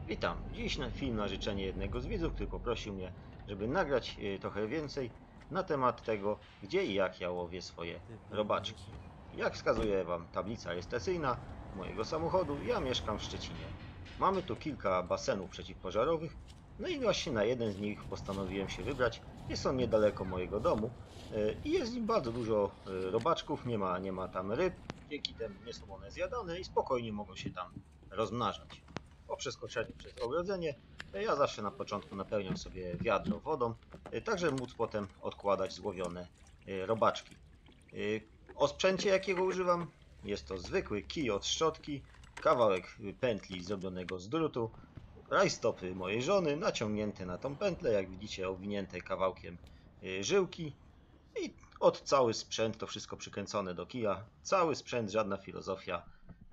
Witam. Dziś film na życzenie jednego z widzów, który poprosił mnie, żeby nagrać trochę więcej na temat tego, gdzie i jak ja łowię swoje robaczki. Jak wskazuje Wam tablica rejestracyjna mojego samochodu, ja mieszkam w Szczecinie. Mamy tu kilka basenów przeciwpożarowych, no i właśnie na jeden z nich postanowiłem się wybrać. Jest on niedaleko mojego domu i jest w nim bardzo dużo robaczków, nie ma tam ryb, dzięki temu nie są one zjadane i spokojnie mogą się tam rozmnażać. Po przeskoczeniu przez ogrodzenie ja zawsze na początku napełniam sobie wiadro wodą, tak żeby móc potem odkładać złowione robaczki. O sprzęcie jakiego używam? Jest to zwykły kij od szczotki, kawałek pętli zrobionego z drutu, rajstopy mojej żony naciągnięte na tą pętlę, jak widzicie owinięte kawałkiem żyłki i od cały sprzęt, to wszystko przykręcone do kija, cały sprzęt, żadna filozofia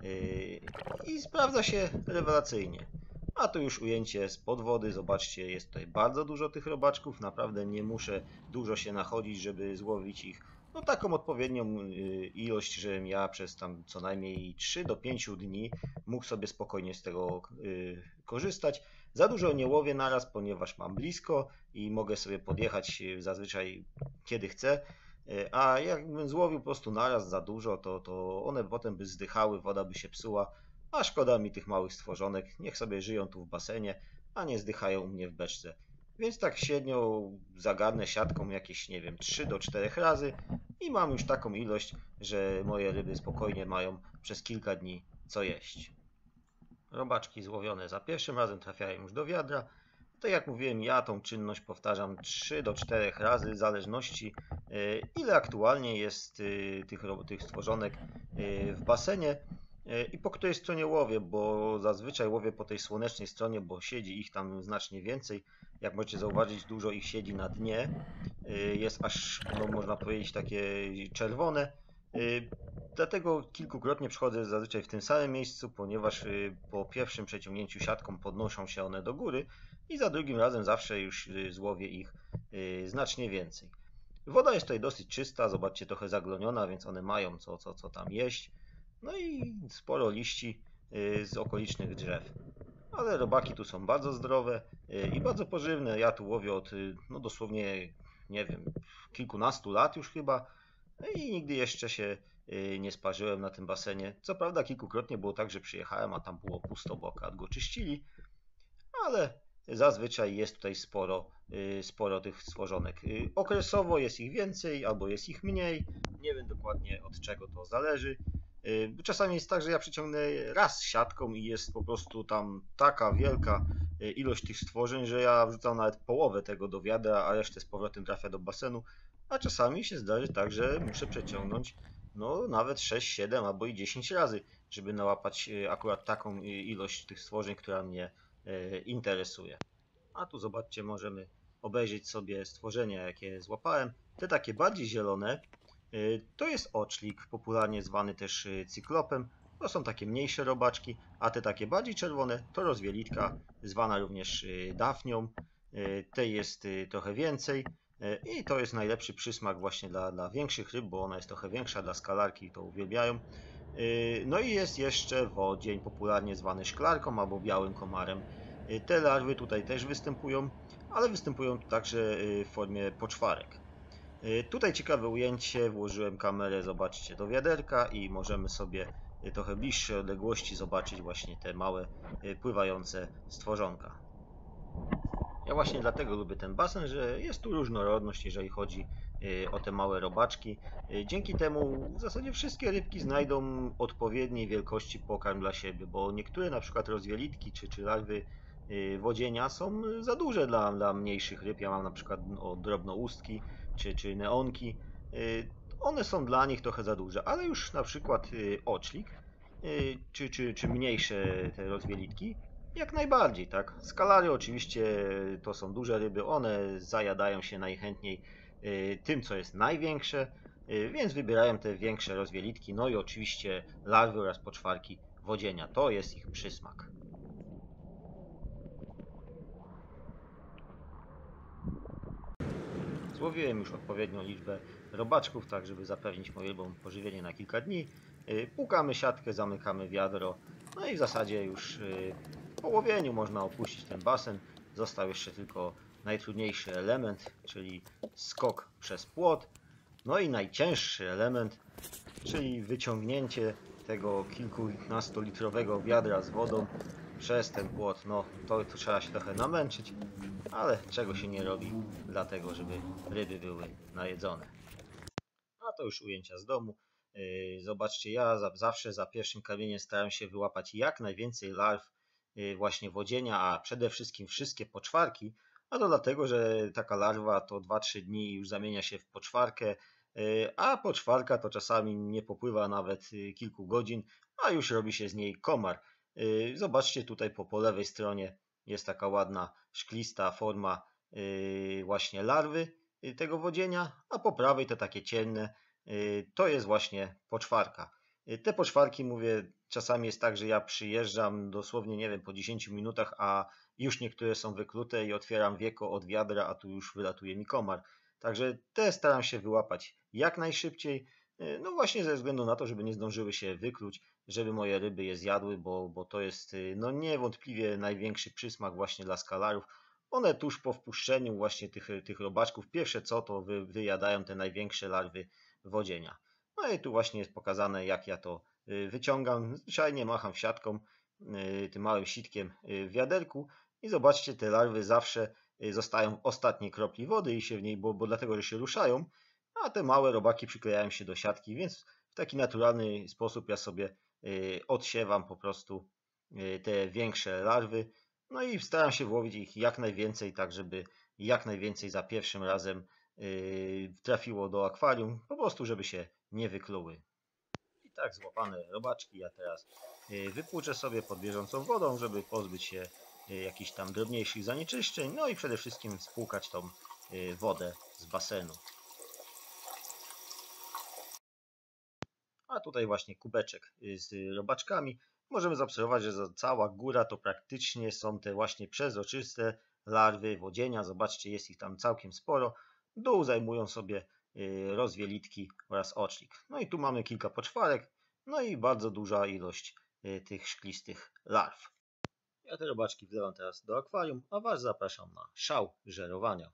i sprawdza się rewelacyjnie. A tu już ujęcie spod wody, zobaczcie, jest tutaj bardzo dużo tych robaczków, naprawdę nie muszę dużo się nachodzić, żeby złowić ich. No taką odpowiednią ilość, żebym ja przez tam co najmniej 3 do 5 dni mógł sobie spokojnie z tego korzystać. Za dużo nie łowię naraz, ponieważ mam blisko i mogę sobie podjechać zazwyczaj kiedy chcę. A jakbym złowił po prostu naraz za dużo, to one potem by zdychały, woda by się psuła, a szkoda mi tych małych stworzonek, niech sobie żyją tu w basenie, a nie zdychają u mnie w beczce. Więc tak średnio zagarnę siatką jakieś, nie wiem, 3 do 4 razy i mam już taką ilość, że moje ryby spokojnie mają przez kilka dni co jeść. Robaczki złowione za pierwszym razem trafiają już do wiadra. Tak jak mówiłem, ja tą czynność powtarzam 3 do 4 razy w zależności ile aktualnie jest tych stworzonek w basenie i po której stronie łowię, bo zazwyczaj łowię po tej słonecznej stronie, bo siedzi ich tam znacznie więcej. Jak możecie zauważyć, dużo ich siedzi na dnie. Jest aż, no, można powiedzieć, takie czerwone. Dlatego kilkukrotnie przychodzę zazwyczaj w tym samym miejscu, ponieważ po pierwszym przeciągnięciu siatką podnoszą się one do góry i za drugim razem zawsze już złowię ich znacznie więcej. Woda jest tutaj dosyć czysta, zobaczcie, trochę zagloniona, więc one mają co tam jeść. No i sporo liści z okolicznych drzew. Ale robaki tu są bardzo zdrowe i bardzo pożywne. Ja tu łowię od no dosłownie, nie wiem, kilkunastu lat już chyba i nigdy jeszcze się nie sparzyłem na tym basenie. Co prawda kilkukrotnie było tak, że przyjechałem, a tam było pusto, bo akurat go czyścili, ale zazwyczaj jest tutaj sporo tych stworzonek. Okresowo jest ich więcej albo jest ich mniej. Nie wiem dokładnie od czego to zależy. Czasami jest tak, że ja przyciągnę raz siatką i jest po prostu tam taka wielka ilość tych stworzeń, że ja wrzucam nawet połowę tego do wiadra, a resztę z powrotem trafia do basenu. A czasami się zdarzy tak, że muszę przeciągnąć no nawet 6, 7 albo i 10 razy, żeby nałapać akurat taką ilość tych stworzeń, która mnie interesuje. A tu zobaczcie, możemy obejrzeć sobie stworzenia, jakie złapałem. Te takie bardziej zielone to jest oczlik, popularnie zwany też cyklopem. To są takie mniejsze robaczki, a te takie bardziej czerwone to rozwielitka, zwana również dafnią. Tej jest trochę więcej i to jest najlepszy przysmak właśnie dla większych ryb, bo ona jest trochę większa, dla skalarki to uwielbiają. No i jest jeszcze wodzień, popularnie zwany szklarką albo białym komarem. Te larwy tutaj też występują, ale występują także w formie poczwarek. Tutaj ciekawe ujęcie, włożyłem kamerę, zobaczcie, do wiaderka i możemy sobie trochę bliższe odległości zobaczyć właśnie te małe pływające stworzonka. Ja właśnie dlatego lubię ten basen, że jest tu różnorodność, jeżeli chodzi o te małe robaczki. Dzięki temu w zasadzie wszystkie rybki znajdą odpowiedniej wielkości pokarm dla siebie, bo niektóre na przykład rozwielitki czy larwy wodzienia są za duże dla mniejszych ryb. Ja mam na przykład drobnoustki czy neonki. One są dla nich trochę za duże, ale już na przykład oczlik czy mniejsze te rozwielitki jak najbardziej, tak. Skalary oczywiście to są duże ryby, one zajadają się najchętniej tym, co jest największe, więc wybierają te większe rozwielitki, no i oczywiście larwy oraz poczwarki wodzienia. To jest ich przysmak. Złowiłem już odpowiednią liczbę robaczków, tak żeby zapewnić moje pożywienie na kilka dni. Płukamy siatkę, zamykamy wiadro, no i w zasadzie już Po łowieniu można opuścić ten basen. Został jeszcze tylko najtrudniejszy element, czyli skok przez płot. No i najcięższy element, czyli wyciągnięcie tego kilkunastolitrowego wiadra z wodą przez ten płot. No to trzeba się trochę namęczyć, ale czego się nie robi dlatego, żeby ryby były najedzone. A to już ujęcia z domu. Zobaczcie, ja zawsze za pierwszym karmieniem staram się wyłapać jak najwięcej larw właśnie wodzienia, a przede wszystkim wszystkie poczwarki. A to dlatego, że taka larwa to 2-3 dni już zamienia się w poczwarkę, a poczwarka to czasami nie popływa nawet kilku godzin, a już robi się z niej komar. Zobaczcie, tutaj po lewej stronie jest taka ładna szklista forma właśnie larwy tego wodzienia, a po prawej te takie ciemne to jest właśnie poczwarka. Te poczwarki, mówię, czasami jest tak, że ja przyjeżdżam dosłownie, nie wiem, po 10 minutach, a już niektóre są wyklute i otwieram wieko od wiadra, a tu już wylatuje mi komar. Także te staram się wyłapać jak najszybciej, no właśnie ze względu na to, żeby nie zdążyły się wykluć, żeby moje ryby je zjadły, bo to jest no niewątpliwie największy przysmak właśnie dla skalarów. One tuż po wpuszczeniu właśnie tych robaczków, pierwsze co to wyjadają te największe larwy wodzienia. No i tu właśnie jest pokazane, jak ja to wyciągam. Zwyczajnie macham siatką, tym małym sitkiem w wiaderku i zobaczcie, te larwy zawsze zostają w ostatniej kropli wody i się w niej, bo dlatego, że się ruszają, a te małe robaki przyklejają się do siatki, więc w taki naturalny sposób ja sobie odsiewam po prostu te większe larwy. No i staram się włowić ich jak najwięcej, tak żeby jak najwięcej za pierwszym razem trafiło do akwarium, po prostu żeby się nie wykluły. I tak złapane robaczki ja teraz wypłuczę sobie pod bieżącą wodą, żeby pozbyć się jakichś tam drobniejszych zanieczyszczeń, no i przede wszystkim spłukać tą wodę z basenu. A tutaj właśnie kubeczek z robaczkami. Możemy zaobserwować, że cała góra to praktycznie są te właśnie przezroczyste larwy wodzienia. Zobaczcie, jest ich tam całkiem sporo. Dół zajmują sobie rozwielitki oraz ocznik. No i tu mamy kilka poczwarek, no i bardzo duża ilość tych szklistych larw. Ja te robaczki wlewam teraz do akwarium, a Was zapraszam na szał żerowania.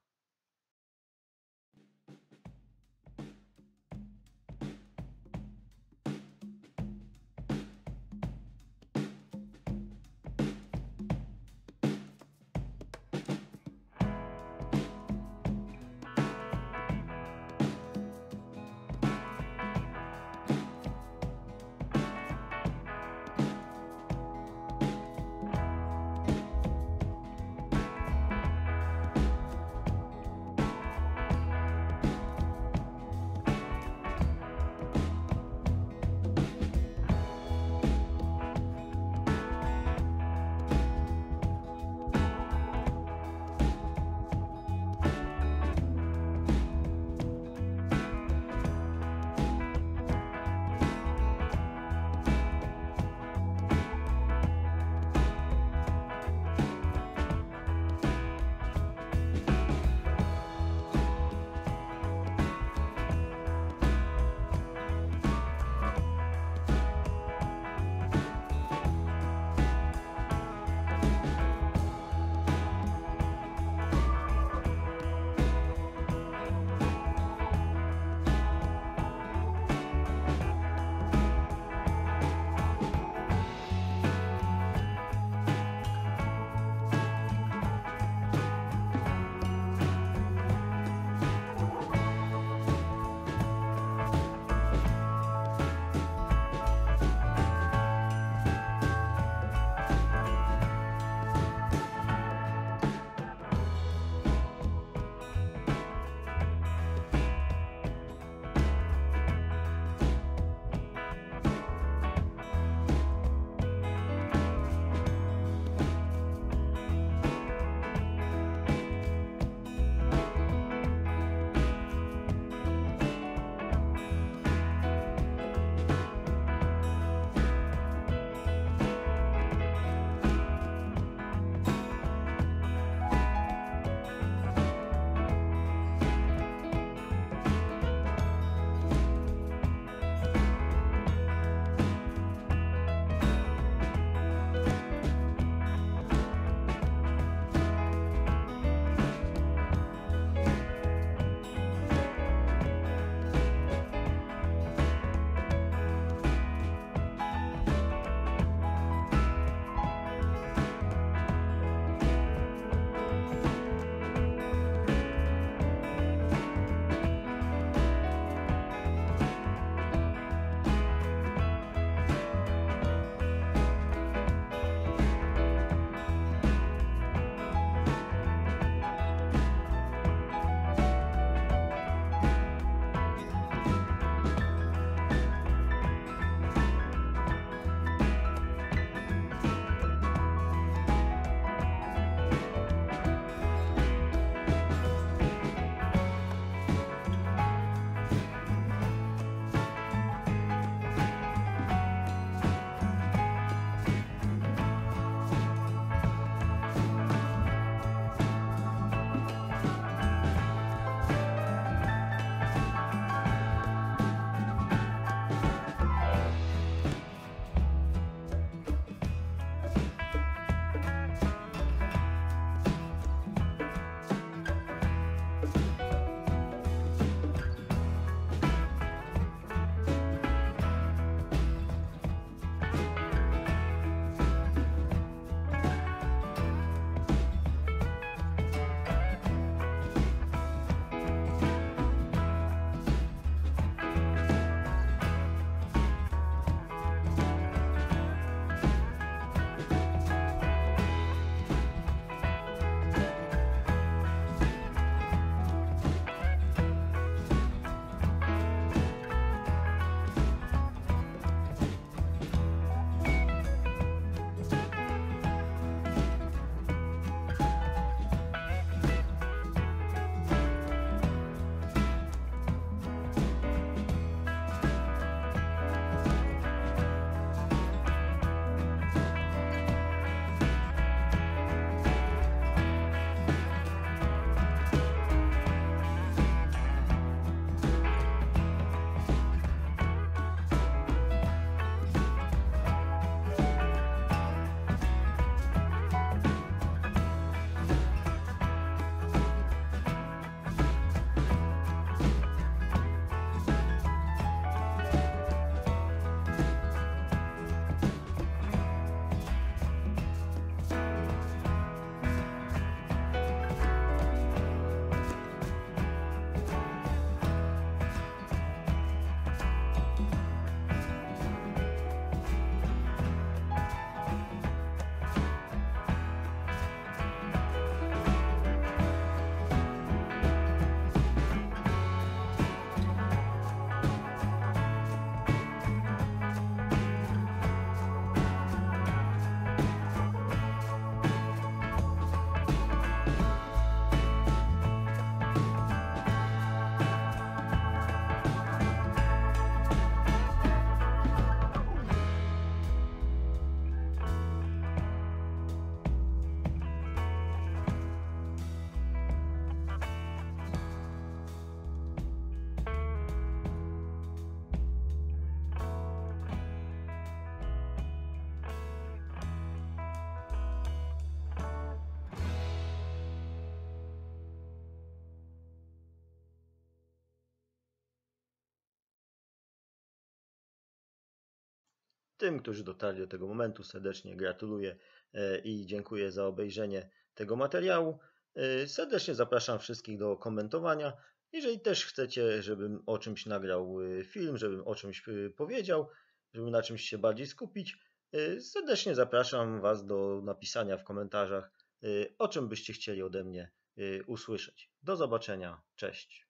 Tym, którzy dotarli do tego momentu, serdecznie gratuluję i dziękuję za obejrzenie tego materiału. Serdecznie zapraszam wszystkich do komentowania. Jeżeli też chcecie, żebym o czymś nagrał film, żebym o czymś powiedział, żeby na czymś się bardziej skupić, serdecznie zapraszam Was do napisania w komentarzach, o czym byście chcieli ode mnie usłyszeć. Do zobaczenia, cześć.